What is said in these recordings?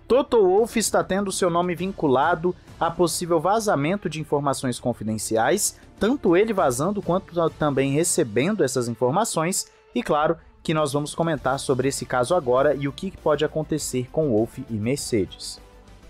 Toto Wolff está tendo seu nome vinculado a possível vazamento de informações confidenciais, tanto ele vazando quanto também recebendo essas informações, e claro que nós vamos comentar sobre esse caso agora e o que pode acontecer com Wolff e Mercedes.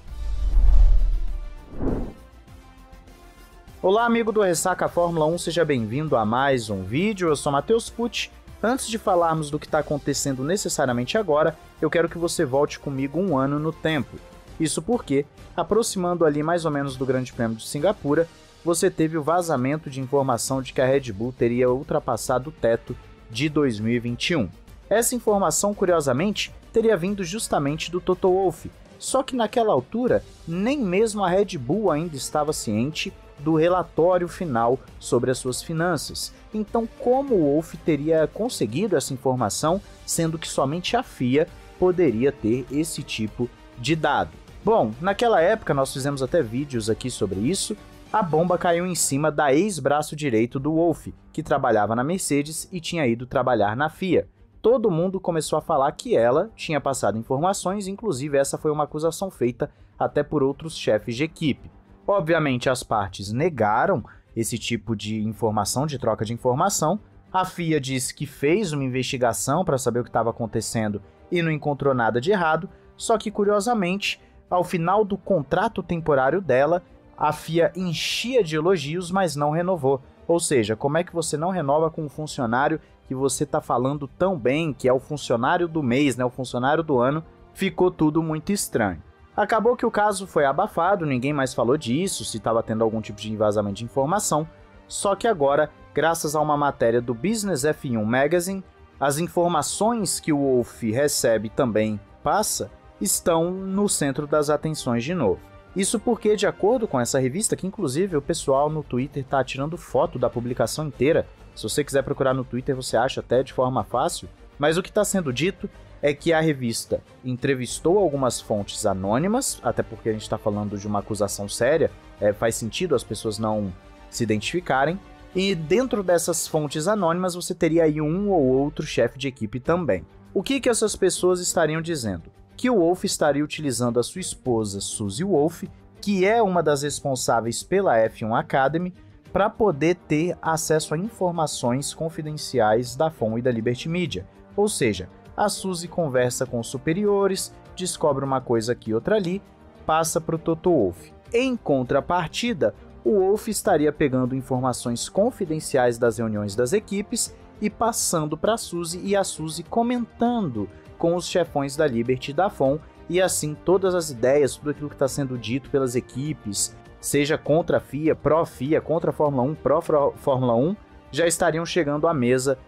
Olá, amigo do Ressaca Fórmula 1, seja bem-vindo a mais um vídeo. Eu sou Matheus Pucci. Antes de falarmos do que está acontecendo necessariamente agora, eu quero que você volte comigo um ano no tempo. Isso porque, aproximando ali mais ou menos do Grande Prêmio de Singapura, você teve o vazamento de informação de que a Red Bull teria ultrapassado o teto de 2021. Essa informação, curiosamente, teria vindo justamente do Toto Wolff, só que naquela altura, nem mesmo a Red Bull ainda estava ciente do relatório final sobre as suas finanças. Então, como o Wolff teria conseguido essa informação, sendo que somente a FIA poderia ter esse tipo de dado? Bom, naquela época nós fizemos até vídeos aqui sobre isso. A bomba caiu em cima da ex-braço direito do Wolff, que trabalhava na Mercedes e tinha ido trabalhar na FIA. Todo mundo começou a falar que ela tinha passado informações, inclusive essa foi uma acusação feita até por outros chefes de equipe. Obviamente as partes negaram esse tipo de informação, de troca de informação. A FIA disse que fez uma investigação para saber o que estava acontecendo e não encontrou nada de errado, só que curiosamente, ao final do contrato temporário dela, a FIA enchia de elogios, mas não renovou. Ou seja, como é que você não renova com um funcionário que você está falando tão bem, que é o funcionário do mês, né, o funcionário do ano? Ficou tudo muito estranho. Acabou que o caso foi abafado, ninguém mais falou disso, se estava tendo algum tipo de vazamento de informação, só que agora, graças a uma matéria do Business F1 Magazine, as informações que o Wolff recebe e também passa estão no centro das atenções de novo. Isso porque, de acordo com essa revista, que inclusive o pessoal no Twitter está tirando foto da publicação inteira, se você quiser procurar no Twitter você acha até de forma fácil, mas o que está sendo dito é que a revista entrevistou algumas fontes anônimas, até porque a gente está falando de uma acusação séria, faz sentido as pessoas não se identificarem, e dentro dessas fontes anônimas você teria aí um ou outro chefe de equipe também. O que essas pessoas estariam dizendo? Que o Wolff estaria utilizando a sua esposa Suzy Wolff, que é uma das responsáveis pela F1 Academy, para poder ter acesso a informações confidenciais da FOM e da Liberty Media, ou seja, a Suzy conversa com os superiores, descobre uma coisa aqui e outra ali, passa para o Toto Wolff. Em contrapartida, o Wolff estaria pegando informações confidenciais das reuniões das equipes e passando para a Suzy, e a Suzy comentando com os chefões da Liberty e da FOM, e assim todas as ideias, tudo aquilo que está sendo dito pelas equipes, seja contra a FIA, pró-FIA, contra a Fórmula 1, pró-Fórmula 1, já estariam chegando à mesa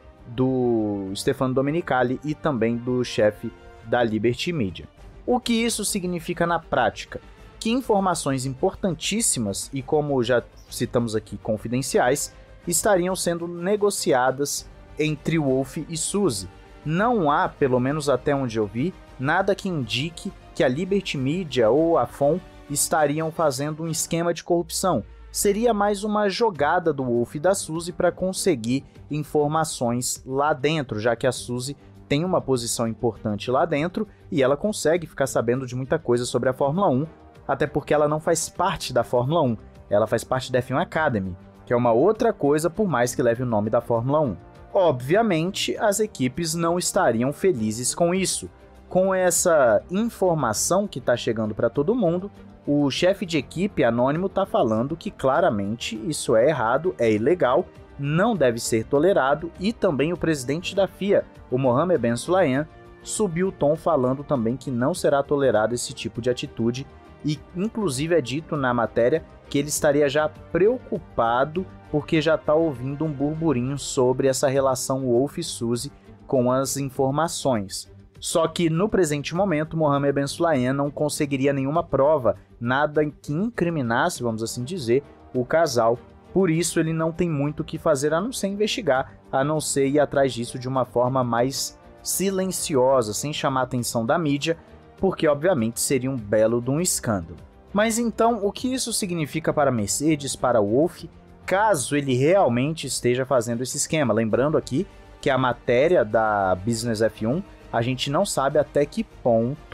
do Stefano Domenicali e também do chefe da Liberty Media. O que isso significa na prática? Que informações importantíssimas e, como já citamos aqui, confidenciais, estariam sendo negociadas entre Wolff e Suzy. Não há, pelo menos até onde eu vi, nada que indique que a Liberty Media ou a FOM estariam fazendo um esquema de corrupção. Seria mais uma jogada do Wolff e da Suzy para conseguir informações lá dentro, já que a Suzy tem uma posição importante lá dentro e ela consegue ficar sabendo de muita coisa sobre a Fórmula 1, até porque ela não faz parte da Fórmula 1, ela faz parte da F1 Academy, que é uma outra coisa por mais que leve o nome da Fórmula 1. Obviamente, as equipes não estariam felizes com isso. Com essa informação que está chegando para todo mundo, o chefe de equipe anônimo está falando que claramente isso é errado, é ilegal, não deve ser tolerado, e também o presidente da FIA, o Mohammed Ben Sulayem, subiu o tom falando também que não será tolerado esse tipo de atitude, e inclusive é dito na matéria que ele estaria já preocupado porque já está ouvindo um burburinho sobre essa relação Wolff e Suzy com as informações. Só que no presente momento, Mohammed Ben Sulayem não conseguiria nenhuma prova, nada que incriminasse, vamos assim dizer, o casal. Por isso ele não tem muito o que fazer a não ser investigar, a não ser ir atrás disso de uma forma mais silenciosa, sem chamar a atenção da mídia, porque obviamente seria um belo de um escândalo. Mas então, o que isso significa para a Mercedes, para o Wolff, caso ele realmente esteja fazendo esse esquema? Lembrando aqui que a matéria da Business F1, a gente não sabe até que ponto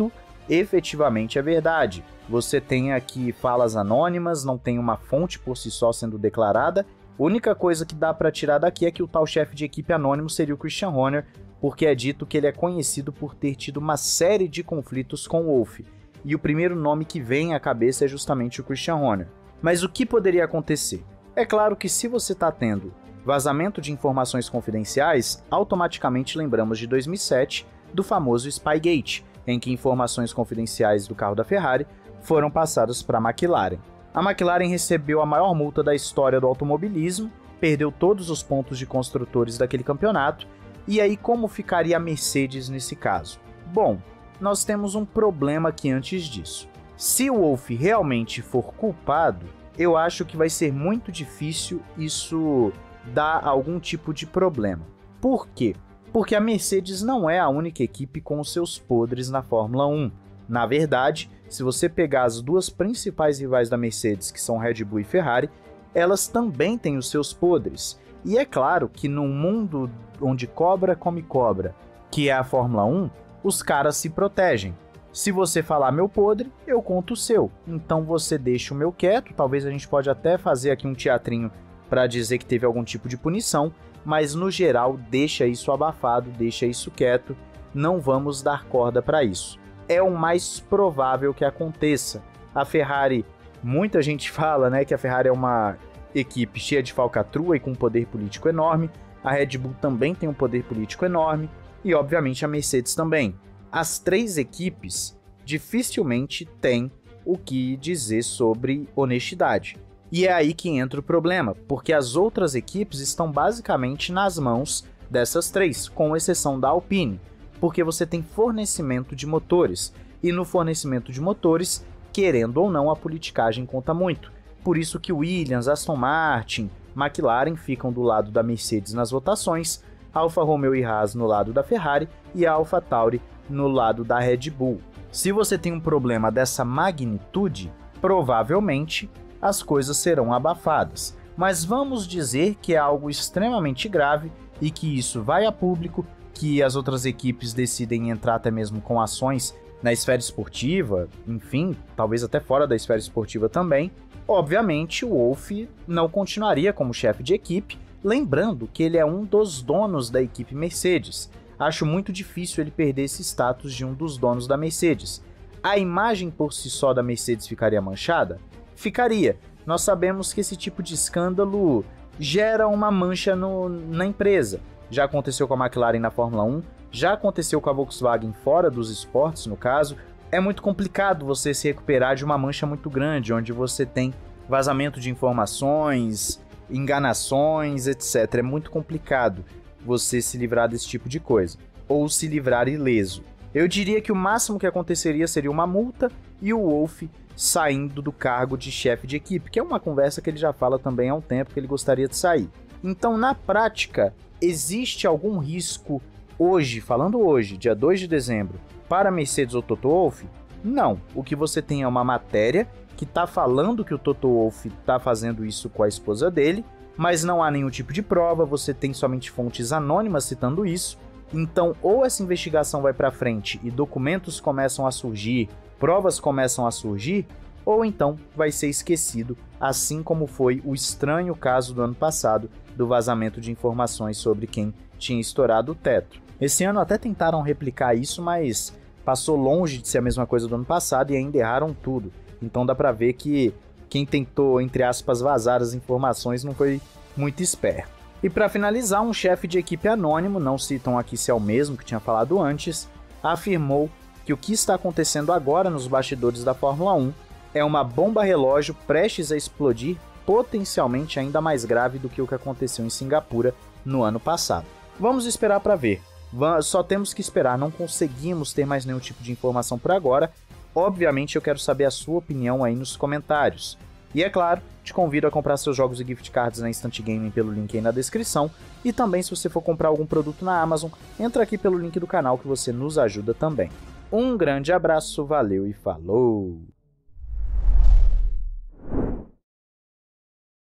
efetivamente é verdade. Você tem aqui falas anônimas, não tem uma fonte por si só sendo declarada. A única coisa que dá para tirar daqui é que o tal chefe de equipe anônimo seria o Christian Horner, porque é dito que ele é conhecido por ter tido uma série de conflitos com o Wolff, e o primeiro nome que vem à cabeça é justamente o Christian Horner. Mas o que poderia acontecer? É claro que se você está tendo vazamento de informações confidenciais, automaticamente lembramos de 2007, do famoso Spygate, em que informações confidenciais do carro da Ferrari foram passadas para a McLaren. A McLaren recebeu a maior multa da história do automobilismo, perdeu todos os pontos de construtores daquele campeonato, e aí como ficaria a Mercedes nesse caso? Bom, nós temos um problema aqui antes disso. Se o Wolff realmente for culpado, eu acho que vai ser muito difícil isso dar algum tipo de problema. Por quê? Porque a Mercedes não é a única equipe com os seus podres na Fórmula 1. Na verdade, se você pegar as duas principais rivais da Mercedes, que são Red Bull e Ferrari, elas também têm os seus podres. E é claro que num mundo onde cobra come cobra, que é a Fórmula 1, os caras se protegem. Se você falar meu podre, eu conto o seu. Então você deixa o meu quieto, talvez a gente pode até fazer aqui um teatrinho para dizer que teve algum tipo de punição, mas no geral deixa isso abafado, deixa isso quieto, não vamos dar corda para isso. É o mais provável que aconteça. A Ferrari, muita gente fala, né, que a Ferrari é uma equipe cheia de falcatrua e com um poder político enorme, a Red Bull também tem um poder político enorme, e obviamente a Mercedes também. As três equipes dificilmente têm o que dizer sobre honestidade. E é aí que entra o problema, porque as outras equipes estão basicamente nas mãos dessas três, com exceção da Alpine, porque você tem fornecimento de motores, e no fornecimento de motores, querendo ou não, a politicagem conta muito. Por isso que Williams, Aston Martin, McLaren ficam do lado da Mercedes nas votações, Alfa Romeo e Haas no lado da Ferrari e a AlphaTauri no lado da Red Bull. Se você tem um problema dessa magnitude, provavelmente as coisas serão abafadas. Mas vamos dizer que é algo extremamente grave e que isso vai a público, que as outras equipes decidem entrar até mesmo com ações na esfera esportiva, enfim, talvez até fora da esfera esportiva também. Obviamente, o Wolff não continuaria como chefe de equipe, lembrando que ele é um dos donos da equipe Mercedes. Acho muito difícil ele perder esse status de um dos donos da Mercedes. A imagem por si só da Mercedes ficaria manchada? Ficaria. Nós sabemos que esse tipo de escândalo gera uma mancha na empresa. Já aconteceu com a McLaren na Fórmula 1, já aconteceu com a Volkswagen fora dos esportes, no caso. É muito complicado você se recuperar de uma mancha muito grande, onde você tem vazamento de informações, enganações, etc. É muito complicado você se livrar desse tipo de coisa, ou se livrar ileso. Eu diria que o máximo que aconteceria seria uma multa e o Wolff saindo do cargo de chefe de equipe, que é uma conversa que ele já fala também há um tempo que ele gostaria de sair. Então, na prática, existe algum risco hoje, falando hoje, dia 2 de dezembro, para Mercedes ou Toto Wolff? Não. O que você tem é uma matéria que está falando que o Toto Wolff está fazendo isso com a esposa dele, mas não há nenhum tipo de prova, você tem somente fontes anônimas citando isso. Então, ou essa investigação vai para frente e documentos começam a surgir, provas começam a surgir, ou então vai ser esquecido, assim como foi o estranho caso do ano passado do vazamento de informações sobre quem tinha estourado o teto. Esse ano até tentaram replicar isso, mas passou longe de ser a mesma coisa do ano passado e ainda erraram tudo. Então dá para ver que quem tentou, entre aspas, vazar as informações não foi muito esperto. E para finalizar, um chefe de equipe anônimo, não citam aqui se é o mesmo que tinha falado antes, afirmou que o que está acontecendo agora nos bastidores da Fórmula 1 é uma bomba relógio prestes a explodir, potencialmente ainda mais grave do que o que aconteceu em Singapura no ano passado. Vamos esperar para ver. Só temos que esperar, não conseguimos ter mais nenhum tipo de informação por agora. Obviamente eu quero saber a sua opinião aí nos comentários. E é claro, te convido a comprar seus jogos e gift cards na Instant Gaming pelo link aí na descrição. E também, se você for comprar algum produto na Amazon, entra aqui pelo link do canal que você nos ajuda também. Um grande abraço, valeu e falou!